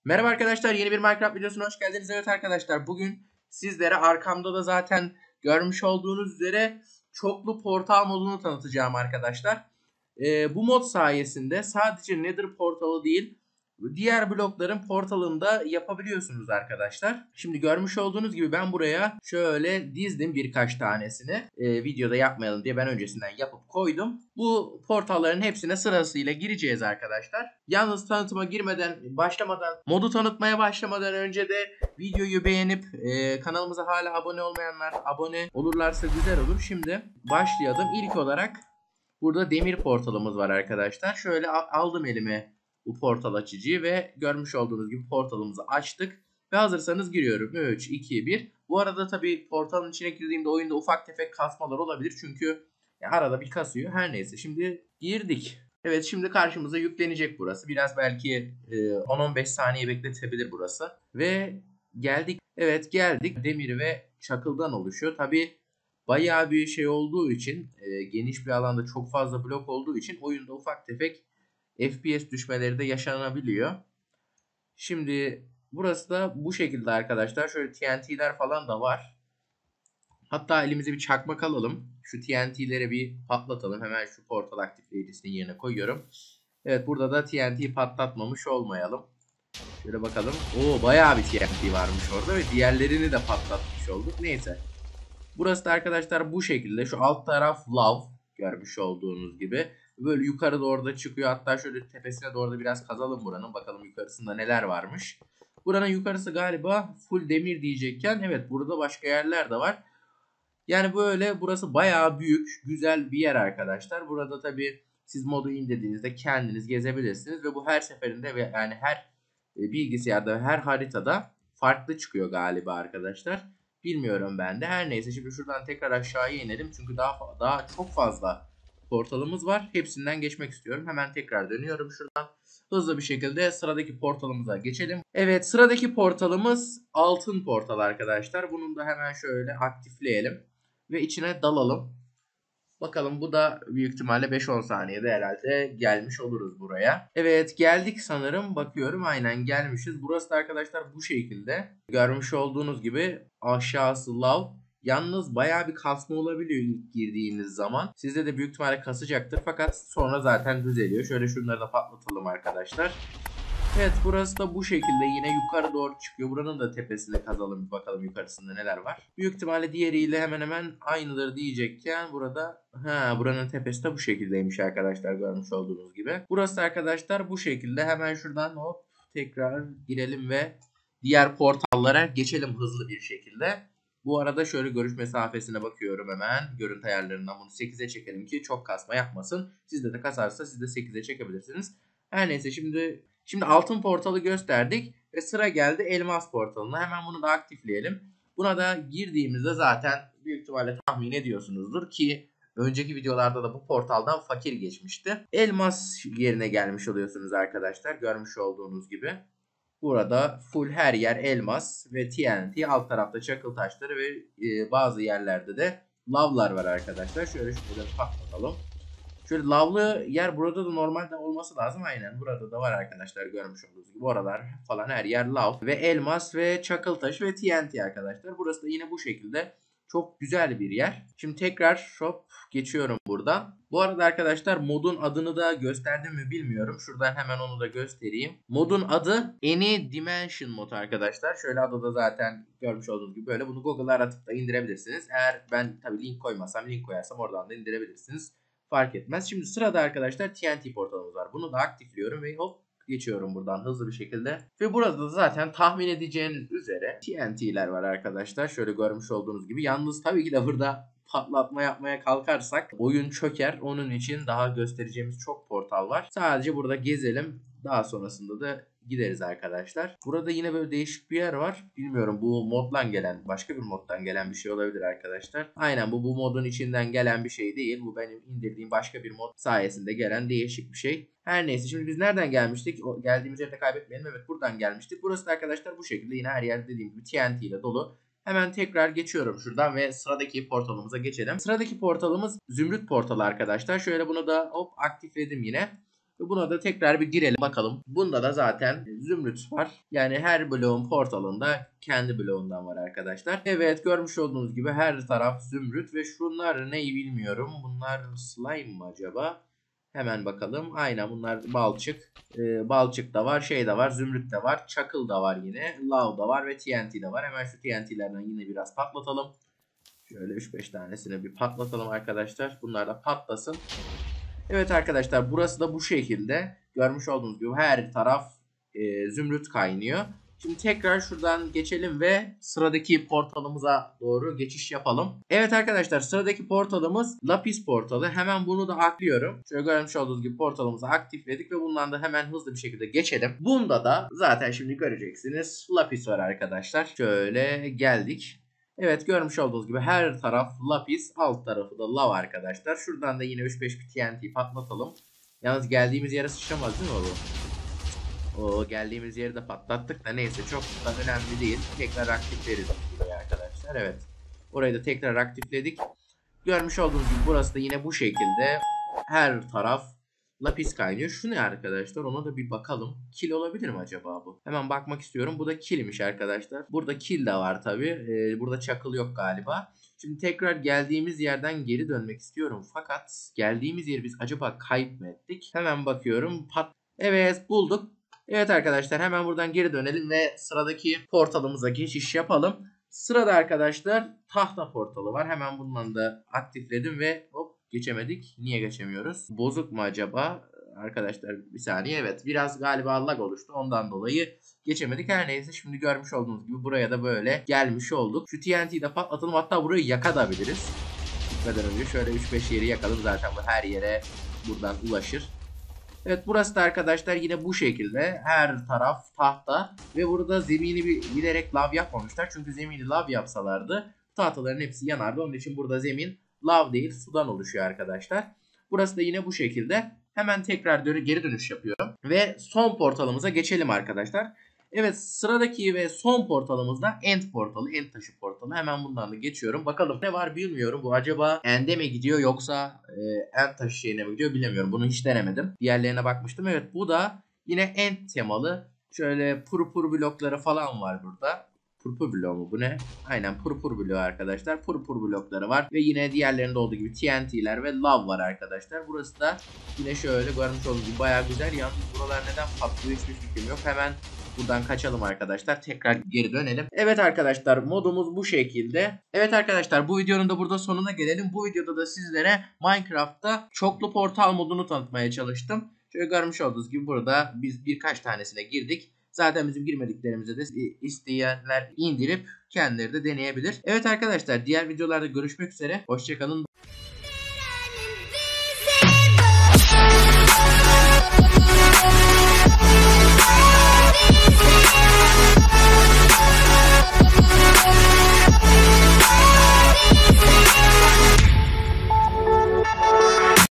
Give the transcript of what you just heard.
Merhaba arkadaşlar, yeni bir Minecraft videosuna hoş geldiniz. Evet arkadaşlar, bugün sizlere arkamda da zaten görmüş olduğunuz üzere çoklu portal modunu tanıtacağım arkadaşlar. Bu mod sayesinde sadece Nether portalı değil, diğer blokların portalını da yapabiliyorsunuz arkadaşlar. Şimdi görmüş olduğunuz gibi ben buraya şöyle dizdim birkaç tanesini. Videoda yapmayalım diye ben öncesinden yapıp koydum. Bu portalların hepsine sırasıyla gireceğiz arkadaşlar. Yalnız tanıtıma modu tanıtmaya başlamadan önce de videoyu beğenip kanalımıza hala abone olmayanlar abone olurlarsa güzel olur. Şimdi başlayalım. İlk olarak burada demir portalımız var arkadaşlar. Şöyle aldım elime bu portal açıcıyı ve görmüş olduğunuz gibi portalımızı açtık. Ve hazırsanız giriyorum. 3, 2, 1. Bu arada tabii portalın içine girdiğimde oyunda ufak tefek kasmalar olabilir. Çünkü arada bir kasıyor. Her neyse şimdi girdik. Evet, şimdi karşımıza yüklenecek burası. Biraz belki 10-15 saniye bekletebilir burası. Ve geldik. Evet, geldik. Demir ve çakıldan oluşuyor. Tabii bayağı bir şey olduğu için, geniş bir alanda çok fazla blok olduğu için oyunda ufak tefek FPS düşmeleri de yaşanabiliyor. Şimdi burası da bu şekilde arkadaşlar. Şöyle TNT'ler falan da var. Hatta elimize bir çakmak alalım. Şu TNT'leri bir patlatalım. Hemen şu portal aktifleyicisinin yerine koyuyorum. Evet, burada da TNT patlatmamış olmayalım. Şöyle bakalım. Oo, bayağı bir TNT varmış orada ve diğerlerini de patlatmış olduk. Neyse. Burası da arkadaşlar bu şekilde. Şu alt taraf lav, görmüş olduğunuz gibi. Böyle yukarı doğru da çıkıyor. Hatta şöyle tepesine doğru da biraz kazalım buranın. Bakalım yukarısında neler varmış. Buranın yukarısı galiba full demir diyecekken, evet, burada başka yerler de var. Yani böyle burası bayağı büyük, güzel bir yer arkadaşlar. Burada tabii siz modu indirdiğinizde kendiniz gezebilirsiniz ve bu her seferinde ve yani her bilgisayarda, her haritada farklı çıkıyor galiba arkadaşlar. Bilmiyorum ben de. Her neyse, şimdi şuradan tekrar aşağıya inelim çünkü daha çok fazla portalımız var. Hepsinden geçmek istiyorum. Hemen tekrar dönüyorum şuradan. Hızlı bir şekilde sıradaki portalımıza geçelim. Evet, sıradaki portalımız altın portal arkadaşlar. Bunun da hemen şöyle aktifleyelim ve içine dalalım. Bakalım, bu da büyük ihtimalle 5-10 saniyede herhalde gelmiş oluruz buraya. Evet, geldik sanırım. Bakıyorum, aynen gelmişiz. Burası da arkadaşlar bu şekilde. Görmüş olduğunuz gibi aşağısı lav. Yalnız bayağı bir kasma olabiliyor ilk girdiğiniz zaman. Sizde de büyük ihtimalle kasacaktır fakat sonra zaten düzeliyor. Şöyle şunları da patlatalım arkadaşlar. Evet, burası da bu şekilde yine yukarı doğru çıkıyor. Buranın da tepesine kazalım, bir bakalım yukarısında neler var. Büyük ihtimalle diğeriyle hemen hemen aynıdır diyecekken buranın tepesi de bu şekildeymiş arkadaşlar, görmüş olduğunuz gibi. Burası arkadaşlar bu şekilde. Hemen şuradan hop tekrar girelim ve diğer portallara geçelim hızlı bir şekilde. Bu arada şöyle görüş mesafesine bakıyorum hemen. Görüntü ayarlarından bunu 8'e çekelim ki çok kasma yapmasın. Sizde de kasarsa siz de 8'e çekebilirsiniz. Her neyse, Şimdi altın portalı gösterdik ve sıra geldi elmas portalına. Hemen bunu da aktifleyelim. Buna da girdiğimizde zaten büyük ihtimalle tahmin ediyorsunuzdur ki önceki videolarda da bu portaldan fakir geçmişti. Elmas yerine gelmiş oluyorsunuz arkadaşlar, görmüş olduğunuz gibi. Burada full her yer elmas ve TNT, alt tarafta çakıl taşları ve bazı yerlerde de lavlar var arkadaşlar. Şöyle şurada patlatalım. Şöyle lavlı yer burada da normalde olması lazım. Aynen, burada da var arkadaşlar, görmüş olduğunuz gibi. Oralar falan her yer lav ve elmas ve çakıl taşı ve TNT arkadaşlar. Burası da yine bu şekilde çok güzel bir yer. Şimdi tekrar geçiyorum buradan. Bu arada arkadaşlar, modun adını da gösterdim mi bilmiyorum. Şuradan hemen onu da göstereyim. Modun adı Any Dimension mod arkadaşlar. Şöyle adı da zaten görmüş olduğunuz gibi böyle. Bunu Google'a aratıp da indirebilirsiniz. Eğer ben tabii link koyarsam oradan da indirebilirsiniz. Fark etmez. Şimdi sırada arkadaşlar TNT portalımız var. Bunu da aktifliyorum ve hop geçiyorum buradan hızlı bir şekilde. Ve burada da zaten tahmin edeceğiniz üzere TNT'ler var arkadaşlar. Şöyle görmüş olduğunuz gibi. Yalnız tabii ki de burada patlatma yapmaya kalkarsak oyun çöker. Onun için daha göstereceğimiz çok portal var. Sadece burada gezelim. Daha sonrasında da gideriz arkadaşlar. Burada yine böyle değişik bir yer var. Bilmiyorum, bu moddan gelen, başka bir moddan gelen bir şey olabilir arkadaşlar. Aynen, bu modun içinden gelen bir şey değil. Bu benim indirdiğim başka bir mod sayesinde gelen değişik bir şey. Her neyse, şimdi biz nereden gelmiştik? Geldiğimiz yerde kaybetmeyelim. Evet, buradan gelmiştik. Burası da arkadaşlar bu şekilde yine her yer dediğim gibi TNT ile dolu. Hemen tekrar geçiyorum şuradan ve sıradaki portalımıza geçelim. Sıradaki portalımız Zümrüt portalı arkadaşlar. Şöyle bunu da hop aktifledim yine. Buna da tekrar bir girelim bakalım. Bunda da zaten zümrüt var. Yani her bloğun portalında kendi bloğundan var arkadaşlar. Evet, görmüş olduğunuz gibi her taraf zümrüt ve şunlar neyi bilmiyorum. Bunlar slime mı acaba? Hemen bakalım. Aynen, bunlar balçık. Balçık da var, şey de var, zümrüt de var, çakıl da var yine, lav da var ve TNT de var. Hemen şu TNT'lerden yine biraz patlatalım. Şöyle 3-5 tanesini bir patlatalım arkadaşlar. Bunlar da patlasın. Evet arkadaşlar, burası da bu şekilde. Görmüş olduğunuz gibi her taraf zümrüt kaynıyor. Şimdi tekrar şuradan geçelim ve sıradaki portalımıza doğru geçiş yapalım. Evet arkadaşlar, sıradaki portalımız Lapis portalı. Hemen bunu da aklıyorum. Şöyle görmüş olduğunuz gibi portalımızı aktifledik ve bundan da hemen hızlı bir şekilde geçelim. Bunda da zaten şimdi göreceksiniz Lapis var arkadaşlar. Şöyle geldik. Evet, görmüş olduğunuz gibi her taraf lapis, alt tarafı da lav arkadaşlar. Şuradan da yine 3-5 bir TNT patlatalım. Yalnız geldiğimiz yere sıçramaz değil mi bu? O geldiğimiz yeri de patlattık da neyse, çok da önemli değil. Tekrar aktifleriz burayı arkadaşlar. Evet. Orayı da tekrar aktifledik. Görmüş olduğunuz gibi burası da yine bu şekilde her taraf lapis kaynıyor. Şu ne arkadaşlar? Ona da bir bakalım. Kil olabilir mi acaba bu? Hemen bakmak istiyorum. Bu da kilmiş arkadaşlar. Burada kil de var tabi. Burada çakıl yok galiba. Şimdi tekrar geldiğimiz yerden geri dönmek istiyorum. Fakat geldiğimiz yeri biz acaba kayıp mı ettik? Hemen bakıyorum. Evet, bulduk. Evet arkadaşlar, hemen buradan geri dönelim ve sıradaki portalımıza geçiş yapalım. Sırada arkadaşlar tahta portalı var. Hemen bundan da aktifledim ve hop, geçemedik. Niye geçemiyoruz? Bozuk mu acaba? Arkadaşlar bir saniye, evet biraz galiba lag oluştu. Ondan dolayı geçemedik. Her neyse, şimdi görmüş olduğunuz gibi buraya da böyle gelmiş olduk. Şu TNT'yi de patlatalım, hatta burayı yakabiliriz. Gitmeden önce şöyle 3-5 yeri yakalım, zaten bu her yere buradan ulaşır. Evet, burası da arkadaşlar yine bu şekilde her taraf tahta ve burada zemini bilerek lav yapmamışlar. Çünkü zemini lav yapsalardı tahtaların hepsi yanardı. Onun için burada zemin lav değil, sudan oluşuyor arkadaşlar. Burası da yine bu şekilde. Hemen tekrar geri dönüş yapıyorum ve son portalımıza geçelim arkadaşlar. Evet, sıradaki ve son portalımız da End portalı, End taşı portalı. Hemen bundan da geçiyorum. Bakalım ne var bilmiyorum. Bu acaba End'e mi gidiyor yoksa End taşı şeyine mi gidiyor bilemiyorum. Bunu hiç denemedim. Diğerlerine bakmıştım. Evet, bu da yine End temalı. Şöyle purpur blokları falan var burada. Purpur bloğu mu bu ne? Aynen, purpur bloğu arkadaşlar. Purpur blokları var. Ve yine diğerlerinde olduğu gibi TNT'ler ve lav var arkadaşlar. Burası da yine şöyle görmüş olduğunuz gibi bayağı güzel. Yalnız buralar neden patlıyor hiçbir fikrim yok. Hemen buradan kaçalım arkadaşlar. Tekrar geri dönelim. Evet arkadaşlar, modumuz bu şekilde. Evet arkadaşlar, bu videonun da burada sonuna gelelim. Bu videoda da sizlere Minecraft'ta çoklu portal modunu tanıtmaya çalıştım. Şöyle görmüş olduğunuz gibi burada biz birkaç tanesine girdik. Zaten bizim girmediklerimize de isteyenler indirip kendileri de deneyebilir. Evet arkadaşlar, diğer videolarda görüşmek üzere. Hoşça kalın.